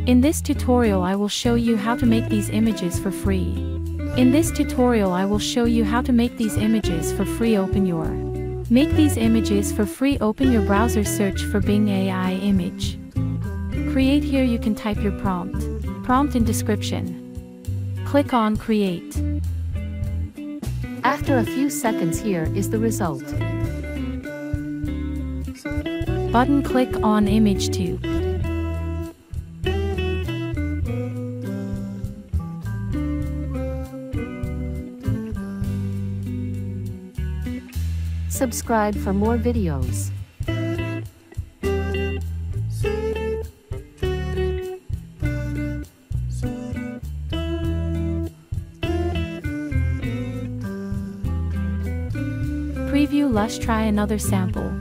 In this tutorial I will show you how to make these images for free. In this tutorial I will show you how to make these images for free. Make these images for free. Open your browser, search for Bing AI image. Create. Here you can type your prompt in description. Click on create. After a few seconds, here is the result. Button, click on image 2. Subscribe for more videos. Preview. Let's try another sample.